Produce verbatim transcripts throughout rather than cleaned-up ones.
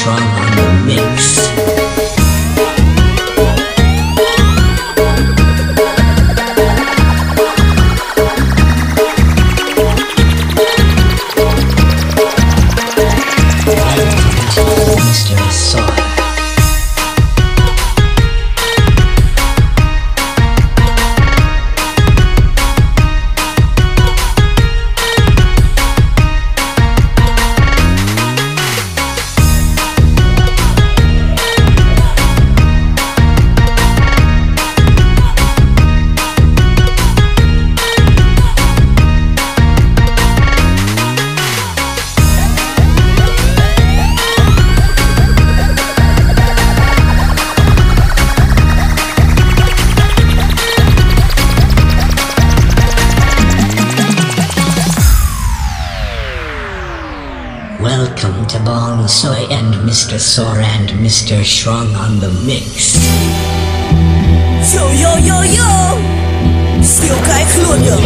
Strong on the mix. Mister Soy. Welcome to Bong Soy and Mister Sor and Mister Strong on the mix. Yo yo yo yo, still guy clone yo.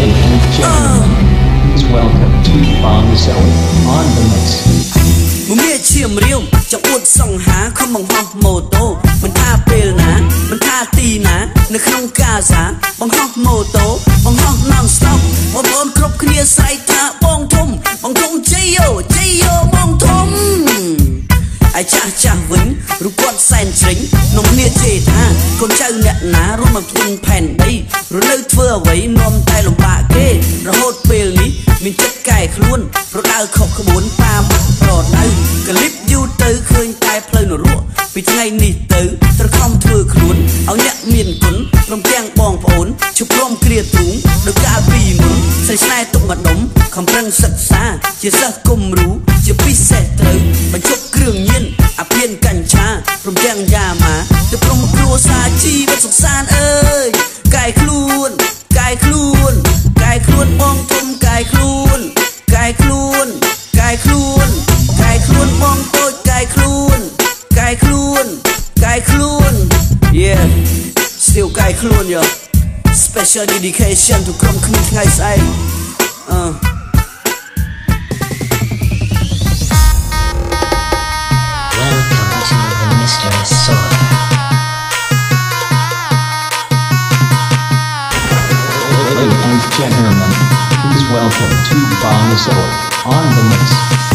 Please welcome to Bong Soy on the mix. មមានឈាមរាវចង់អួតសង្ហាខំបង្ហោះម៉ូតូមិនថាពេលណាមិនថាទីណានៅក្នុងកាសាបង្ហោះម៉ូតូបង្ហោះ non stop បងប្អូនគ្រប់គ្នាស្រែកថាបងធំបងធំជ័យយោជ័យយោបងធំអាចាស់ចាស់វិញរូបគាត់សែនជ្រិញនំគ្នាជេរថាកូនចៅអ្នកណារួមមកពេញផែនដីរនៅធ្វើអ្វីនាំតែលំបាកគេរហូតពេលនេះមានចិត្តកែខ្លួនប្រដៅខុសក្បួនតាមប្រដៅកលិបយូរទៅឃើញតែផ្លូវនរកពីថ្ងៃនេះទៅត្រូវខំធ្វើខ្លួនឲ្យអ្នកមានគុណព្រមទាំងបងប្អូនជប់ព្រមគ្រាទ្រូងដោយកាលពីមុនស្រីស្នេហ៍ទុកម្ដុំខំប្រឹងសិក្សាជាសិស្សគំរូជាពិសេសត្រូវបញ្ចុកគ្រឿងញៀនអាភៀនកញ្ឆាព្រមទាំងយ៉ាម៉ាទៅព្រមគ្រួសារជីវិតសុខសាន្តអើយកែខ្លួនកែខ្លួនកែខ្លួនបងធំកែខ្លួនកែខ្លួនកែខ្លួនកែខ្លួនបងតូចកែខ្លួនកែខ្លួនកែខ្លួន yeah still កែខ្លួនយោ special dedication to ក្រុមគ្នាថ្ងៃស្អែកអឺ Mister Soy. Ladies and gentlemen, please welcome to Bong Soy on the mix.